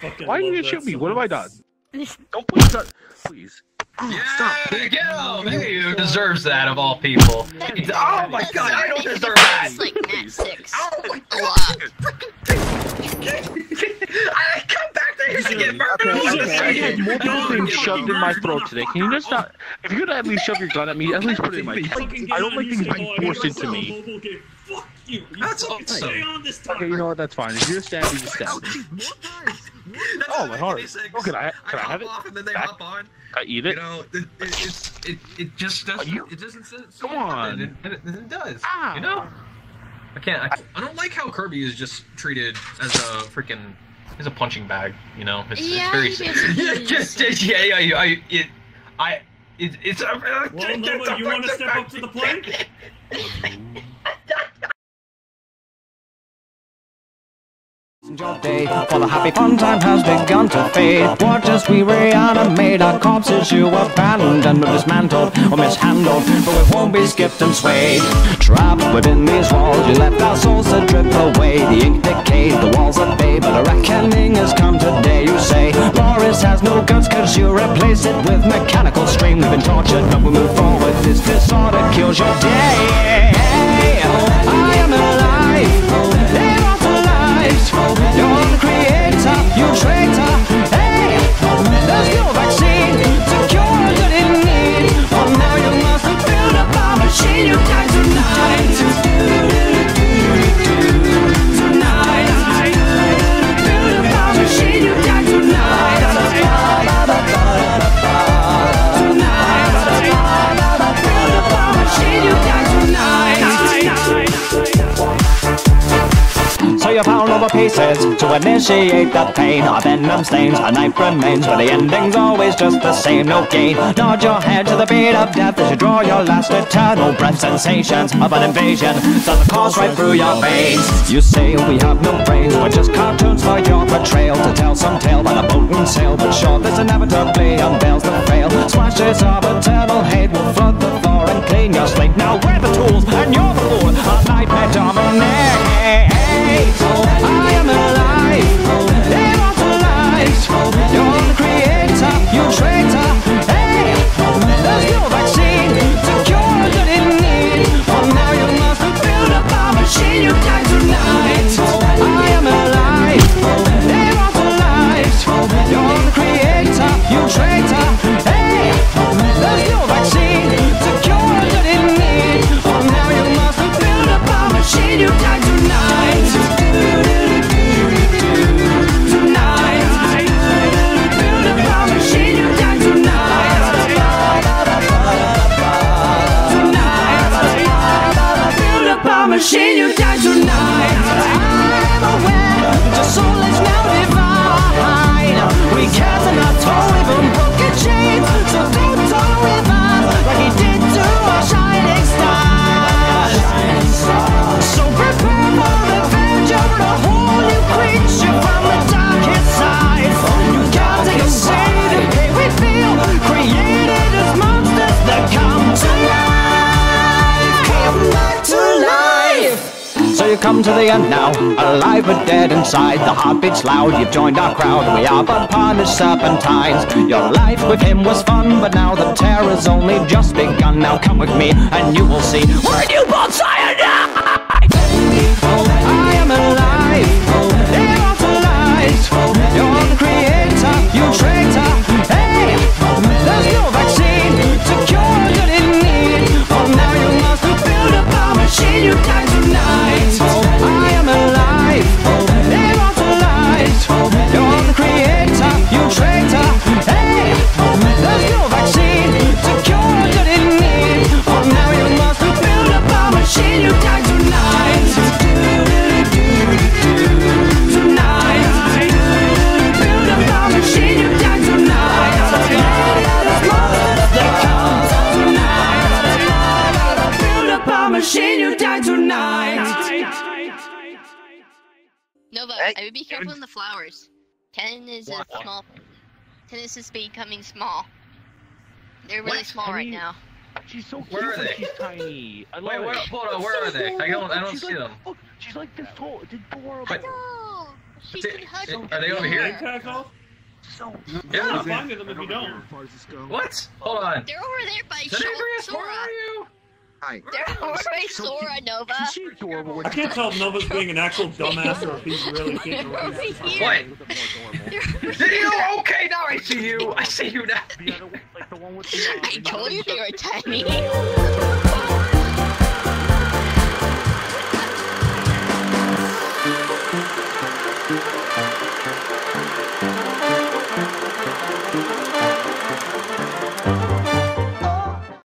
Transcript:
Why are you gonna shoot me? What have I done? Don't put that, please. Yeah, Stop. get him! Hey, who deserves that of all people? Oh my god, I don't deserve that! It's like Nat 6. Oh my A god! I come back to here to get murdered! I had multiple things shoved in my throat today. Can you just not? If you're gonna at least shove your gun at me, at least put it in my face. I don't like things being forced into me. Fuck you! That's awesome. Stay on this time. Okay, you know what? That's fine. If you're stabbed, you just stab me. Oh, my heart. Oh, can I have it? Off and then they hop on. I eat it. You know, it just doesn't. It doesn't. Come on. It does. Ah. You know. I don't like how Kirby is just treated as a freaking. As a punching bag. You know. It's very. It's a. Well, Nova, you want to step up to the plate? Your day, for the happy fun time has begun to fade. Watch as we reanimate our corpses you abandoned or dismantled or mishandled, but we won't be skipped and swayed. Trapped within these walls, you left our souls to drip away. The ink decayed, the walls are bay, but a reckoning has come today. You say Boris has no guts cause you replace it with mechanical stream. We've been tortured, but we move forward. This disorder kills your day. I am alive. You're the creator, you traitor. Hey, there's no vaccine to cure that in need. Oh, now you must build up a machine. You die tonight. Tonight, build up a machine. You die tonight. Tonight, build up a machine. You die tonight. So you found all the pieces to initiate the pain. Our venom stains, our knife remains, but the ending's always just the same, no gain. Nod your head to the beat of death as you draw your last eternal breath. Sensations of an invasion start to course right through your veins. You say we have no brains, we're just cartoons for your betrayal. To tell some tale by the boat and sail, but sure this inevitably unveils the frail. Slashes of eternal hate will flood the floor and clean your slate. Now we're the tools and you're the fool, our nightmare dominate. I am alive, immortalized. You're the creator, you traitor. Hey, there's no vaccine to cure that in need. Oh, now you must build up a machine. You die tonight. I am alive, immortalized. You're the creator, you traitor. Hey, there's no vaccine to cure that in need. Oh, now you must build up a machine. You die tonight. Machine, you die tonight. I'm aware your soul is now divine. We cast an atoll, even broken chains. So don't revive like he did to our shining star. So prepare for revenge over a whole new creature from the darkest side. You gotta take a say the pain we feel, created as monsters that come to life. Come back to life. So you come to the end now, alive but dead inside. The heartbeat's loud, you've joined our crowd. We are but punished serpentines. Your life with him was fun, but now the terror's only just begun. Now come with me and you will see we're newborn cyanide. I am alive, immortalized. You're the creator, you traitor. Hey, there's no vaccine to cure that in need. Oh, now you must build up a machine. You die tonight. I am alive, immortalized. You're the creator, you traitor. Hey, there's no vaccine to cure that in need. Oh, now you must build up a machine. You die tonight. Tonight, build up a machine. You die tonight. Tonight, build up a machine. You die tonight. Nova, I would be careful in the flowers. Tennis is becoming small. They're really small right now. She's so cute. Where are they? She's tiny. I love Wait, it. hold on, where are they? I don't see them. Look, she's like this tall. It's adorable. But- She can hug Are they over here? Name tag off? Yeah. I'll find them if you don't. What? Hold on. They're over there by Tenebris, where Sora. are you? Hi. They're over by Sora, Nova. I can't tell if Nova's being an actual dumbass or if he's really kidding. They're over here. What? Did you? Okay, now I see you. I see you now. I told you they were tiny.